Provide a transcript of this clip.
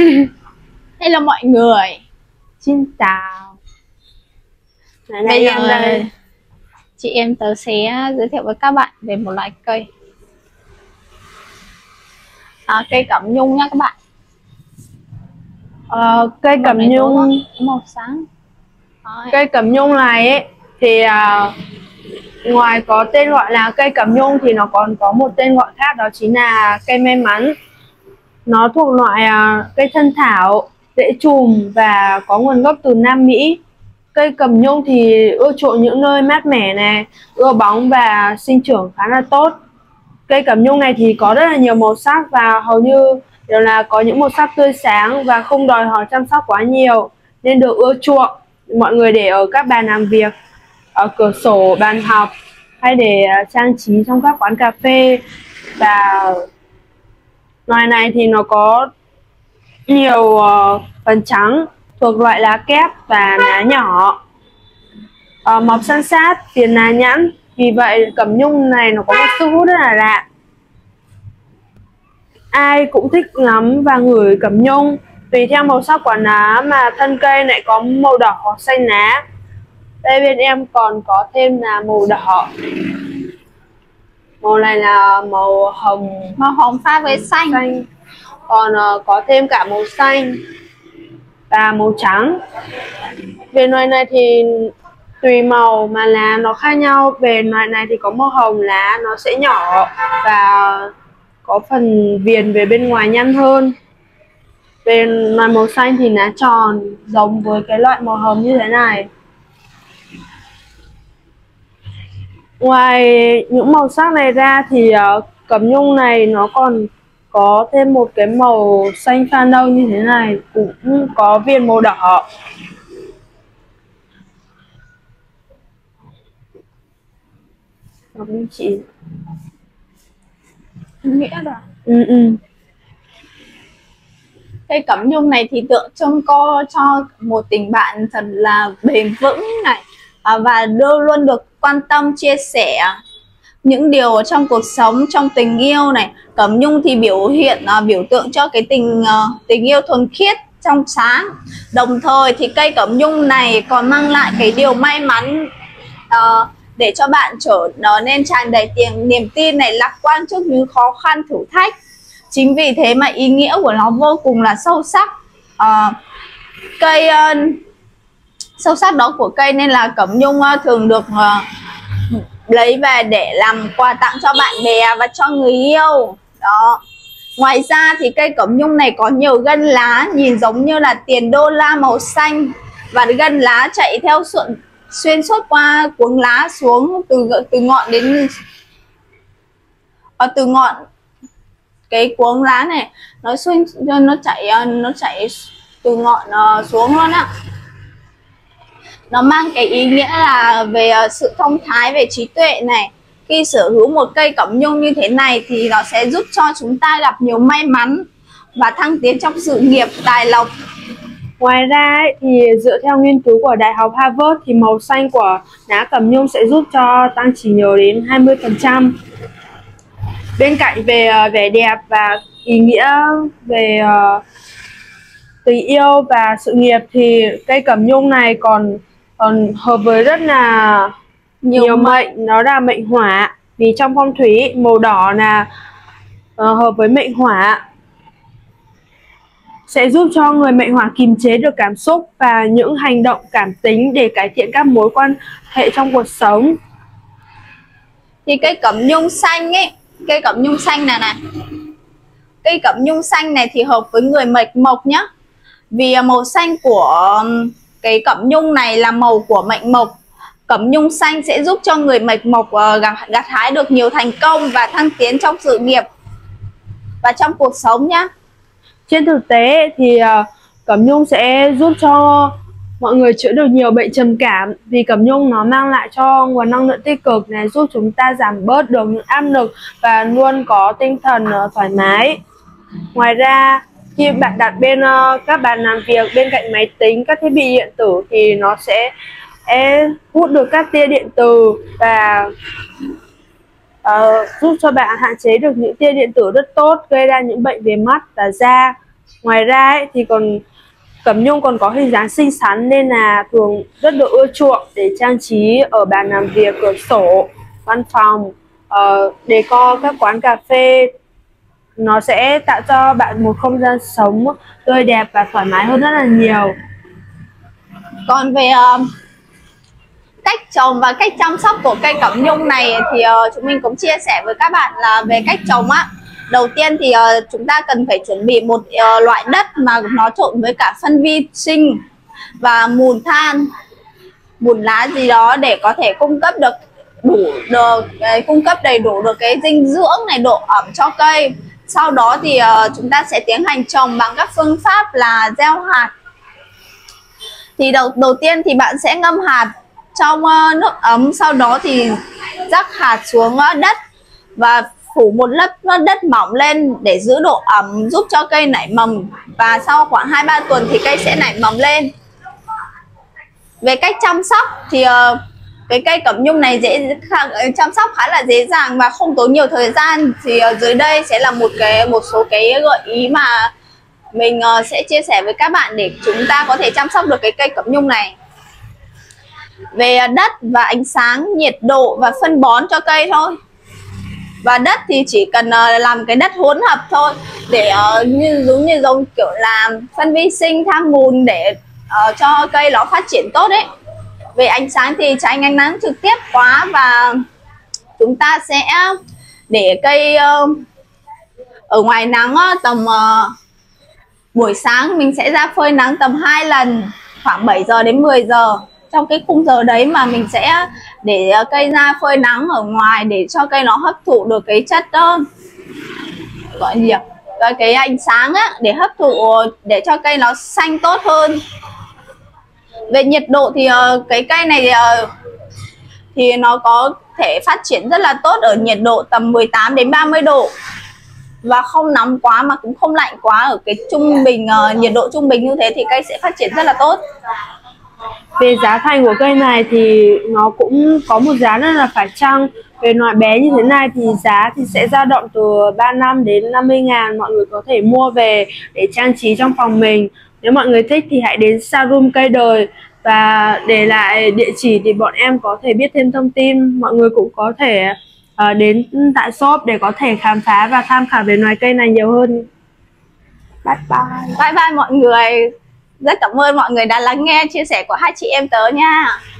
Hello mọi người. Xin chào. Bây giờ chị em tớ sẽ giới thiệu với các bạn về một loại cây, cây cẩm nhung nha các bạn. Cây cẩm nhung màu sáng. Cây cẩm nhung này ấy, thì ngoài có tên gọi là cây cẩm nhung thì nó còn có một tên gọi khác, đó chính là cây may mắn. Nó thuộc loại cây thân thảo, dễ chùm và có nguồn gốc từ Nam Mỹ. Cây cẩm nhung thì ưa chuộng những nơi mát mẻ này, ưa bóng và sinh trưởng khá là tốt. Cây cẩm nhung này thì có rất là nhiều màu sắc và hầu như đều là có những màu sắc tươi sáng và không đòi hỏi chăm sóc quá nhiều, nên được ưa chuộng. Mọi người để ở các bàn làm việc, ở cửa sổ, bàn học, hay để trang trí trong các quán cà phê. Và loài này thì nó có nhiều phần trắng, thuộc loại lá kép và lá nhỏ, mọc san sát, viền lá nhẵn. Vì vậy cẩm nhung này nó có một sức hút rất là lạ. Ai cũng thích ngắm và ngửi cẩm nhung. Tùy theo màu sắc của lá mà thân cây lại có màu đỏ hoặc xanh lá. Đây bên em còn có thêm là màu đỏ. Màu này là màu hồng pha với xanh. Còn có thêm cả màu xanh và màu trắng. Về loài này thì tùy màu mà lá nó khác nhau. Về loài này thì có màu hồng, lá nó sẽ nhỏ và có phần viền về bên ngoài nhăn hơn. Về loài màu xanh thì lá tròn giống với cái loại màu hồng như thế này. Ngoài những màu sắc này ra thì cẩm nhung này nó còn có thêm một cái màu xanh pha nâu như thế này, cũng có viền màu đỏ. Chị nghĩa là cây cẩm nhung này thì tượng trưng cho một tình bạn thật là bền vững này, và luôn được quan tâm chia sẻ những điều trong cuộc sống, trong tình yêu này. Cẩm nhung thì biểu tượng cho cái tình yêu thuần khiết, trong sáng. Đồng thời thì cây cẩm nhung này còn mang lại cái điều may mắn, để cho bạn trở nên tràn đầy niềm tin này, lạc quan trước những khó khăn thử thách. Chính vì thế mà ý nghĩa của nó vô cùng là sâu sắc. Sâu sắc đó của cây nên là cẩm nhung thường được lấy về để làm quà tặng cho bạn bè và cho người yêu đó. Ngoài ra thì cây cẩm nhung này có nhiều gân lá nhìn giống như là tiền đô la màu xanh, và gân lá chạy theo xuyên suốt qua cuống lá xuống từ ngọn đến từ ngọn cái cuống lá này, nó chạy từ ngọn xuống luôn á. Nó mang cái ý nghĩa là về sự thông thái, về trí tuệ này. Khi sở hữu một cây cẩm nhung như thế này thì nó sẽ giúp cho chúng ta gặp nhiều may mắn và thăng tiến trong sự nghiệp, tài lộc. Ngoài ra thì dựa theo nghiên cứu của Đại học Harvard thì màu xanh của lá cẩm nhung sẽ giúp cho tăng trí nhớ đến 20%. Bên cạnh về vẻ đẹp và ý nghĩa về tình yêu và sự nghiệp thì cây cẩm nhung này còn hợp với rất là nhiều mệnh. Nó là mệnh hỏa, vì trong phong thủy màu đỏ là hợp với mệnh hỏa, sẽ giúp cho người mệnh hỏa kiềm chế được cảm xúc và những hành động cảm tính để cải thiện các mối quan hệ trong cuộc sống. Thì cây cẩm nhung xanh ấy, cây cẩm nhung xanh này cây cẩm nhung xanh này thì hợp với người mệnh mộc nhá. Vì màu xanh của cái cẩm nhung này là màu của mệnh mộc. Cẩm nhung xanh sẽ giúp cho người mệnh mộc gặt hái được nhiều thành công và thăng tiến trong sự nghiệp và trong cuộc sống nhá. Trên thực tế thì cẩm nhung sẽ giúp cho mọi người chữa được nhiều bệnh trầm cảm, vì cẩm nhung nó mang lại cho nguồn năng lượng tích cực này, giúp chúng ta giảm bớt được những áp lực và luôn có tinh thần thoải mái. Ngoài ra khi bạn đặt bên các bàn làm việc bên cạnh máy tính, các thiết bị điện tử thì nó sẽ hút được các tia điện từ và giúp cho bạn hạn chế được những tia điện tử rất tốt gây ra những bệnh về mắt và da. Ngoài ra ấy, thì cẩm nhung còn có hình dáng xinh xắn nên là thường rất được ưa chuộng để trang trí ở bàn làm việc, cửa sổ, văn phòng, decor các quán cà phê. Nó sẽ tạo cho bạn một không gian sống tươi đẹp và thoải mái hơn rất là nhiều. Còn về cách trồng và cách chăm sóc của cây cẩm nhung này thì chúng mình cũng chia sẻ với các bạn là về cách trồng á. Đầu tiên thì chúng ta cần phải chuẩn bị một loại đất mà nó trộn với cả phân vi sinh và mùn than, bùn lá gì đó để có thể cung cấp đầy đủ được cái dinh dưỡng này, độ ẩm cho cây. Sau đó thì chúng ta sẽ tiến hành trồng bằng các phương pháp là gieo hạt. Thì đầu tiên thì bạn sẽ ngâm hạt trong nước ấm, sau đó thì rắc hạt xuống đất và phủ một lớp đất mỏng lên để giữ độ ẩm, giúp cho cây nảy mầm, và sau khoảng 2-3 tuần thì cây sẽ nảy mầm lên. Về cách chăm sóc thì cái cây cẩm nhung này chăm sóc khá là dễ dàng và không tốn nhiều thời gian. Thì dưới đây sẽ là một số cái gợi ý mà mình sẽ chia sẻ với các bạn để chúng ta có thể chăm sóc được cái cây cẩm nhung này. Về đất và ánh sáng, nhiệt độ và phân bón cho cây thôi. Và đất thì chỉ cần làm cái đất hỗn hợp thôi, để giống kiểu là phân vi sinh, than bùn để cho cây nó phát triển tốt đấy. Về ánh sáng thì tránh ánh nắng trực tiếp quá, và chúng ta sẽ để cây ở ngoài nắng tầm buổi sáng mình sẽ ra phơi nắng tầm 2 lần, khoảng 7 giờ đến 10 giờ. Trong cái khung giờ đấy mà mình sẽ để cây ra phơi nắng ở ngoài để cho cây nó hấp thụ được cái chất gọi gì cái ánh sáng á, để hấp thụ, để cho cây nó xanh tốt hơn. Về nhiệt độ thì cái cây này thì nó có thể phát triển rất là tốt ở nhiệt độ tầm 18 đến 30 độ, và không nóng quá mà cũng không lạnh quá, ở cái trung bình nhiệt độ trung bình như thế thì cây sẽ phát triển rất là tốt. Về giá thành của cây này thì nó cũng có một giá rất là phải chăng. Về loại bé như thế này thì giá thì sẽ dao động từ 35 đến 50 ngàn. Mọi người có thể mua về để trang trí trong phòng mình. Nếu mọi người thích thì hãy đến showroom cây đời và để lại địa chỉ để bọn em có thể biết thêm thông tin. Mọi người cũng có thể đến tại shop để có thể khám phá và tham khảo về loài cây này nhiều hơn. Bye bye. Bye bye mọi người. Rất cảm ơn mọi người đã lắng nghe chia sẻ của hai chị em tớ nha.